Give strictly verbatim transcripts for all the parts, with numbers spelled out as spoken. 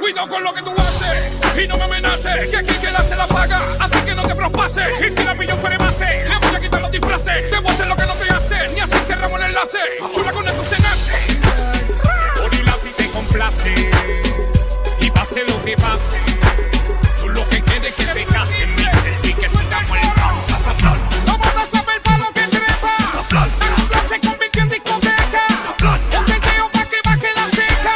Cuidado con lo que tú haces y no me amenaces, que aquí que la se la paga, así que no te prospases. Y si la pillo fuera base, le voy a quitar los disfraces. Te voy a hacer lo que no te hace, ni así cerramos el enlace. Chula, con esto se nace. Por y lápiz te complace, y pase lo que pase, tú lo que quieres que te case. Mi selfie que se da vuelta. No vas a saber para lo que trepa. La jungla se convirtió en discoteca. Un tequeo pa' que baje la seca.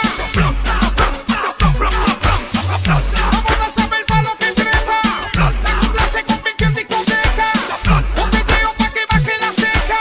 No vas a saber para lo que trepa. La jungla se convirtió en discoteca. Un tequeo pa' que baje la seca.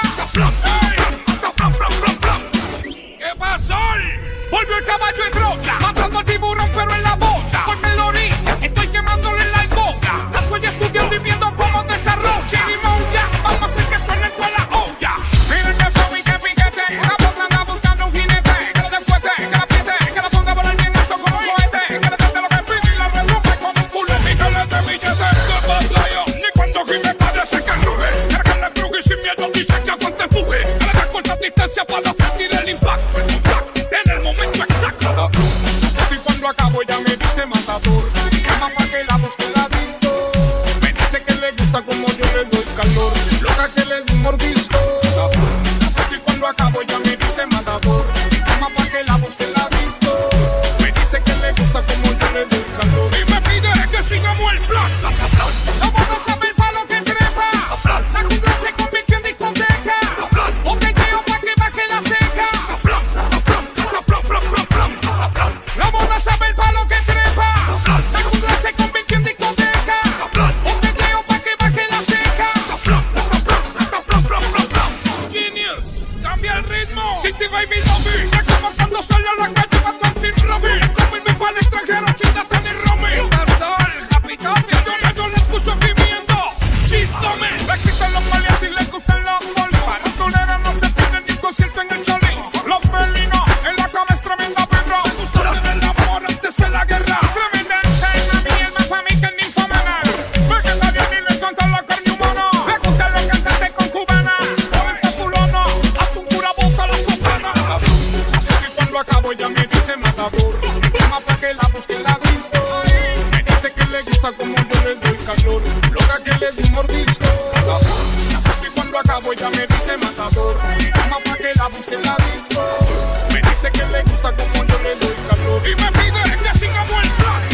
¿Qué pasó? Volvió el caballo en brocha, matando al tiburón pero en la bocha. Ponme la orilla, estoy quemándole la alboga. La estoy estudiando y viendo cómo desarrolla. Limón ya, vamos a hacer que suene toda la olla. Miren que flow y que piquete, la boca anda buscando un jinete. Que lo desfuete, que la apriete, que la ponga a volar bien alto como un cohete. Que le trate lo que pide y la reduje como un culete. Y que le dé billete de batalla, ni cuando gime parece que ruge. Carga la cruz y sin miedo dice que aguante empuje. Que le da corta distancia para sentir el impacto. El impacto en el momento exacto. Y cuando acabo ella me dice matador. Llama pa' que la busque la disco. Me dice que le gusta como yo le doy calor. Loca que le doy un mordisco. Y cuando acabo ella me dice matador. Llama pa' que la busque la disco. Me dice que le gusta como yo le doy calor. Y me pide que sigamos el plan. No vamos a saber pa' lo que trepa. La jungla se convirtió en discoteca. Un tequeo pa' que baje la seca. La moda sabe el palo que trepa. La jungla se convirtió en discoteca. Un tequeo pa' que baje la seca. Genius, cambia el ritmo. City baby Dobby. Ya como cuando salió a la calle Batman sin Robin. Como el mismo al extranjero sin la tener Romy. Tarzán, capitán. Si yo ya yo les puso pimiento. Chístome. Existen los maleantes y les gustan los bolis. Para no se pierden ni un concierto en el Choli. Los felinos en la cama es tremenda perro. Me gusta hacer el amor antes que la guerra. Tremenda ensaima, mi alma pa' mí que es ninfomanal. Me queda bien y le encanta la carne humana. Me gusta los cantantes con cubana. Con esa fulano, haz un pura boca la soprana. Así que cuando acabo ella me dice matador. Llama pa' que la busque la disco. Me dice que le gusta como yo le doy calor. Loca que le doy un mordisco. Así que cuando acabo ella me dice matador. Llama pa' que la busque la disco. Me dice que le gusta como yo le doy calor. Y me pide que sigamos el plan.